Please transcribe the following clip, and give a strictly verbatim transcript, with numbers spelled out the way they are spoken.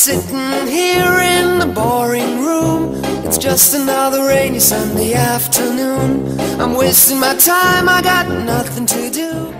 sitting here in the boring room. It's just another rainy Sunday afternoon. I'm wasting my time, I got nothing to do.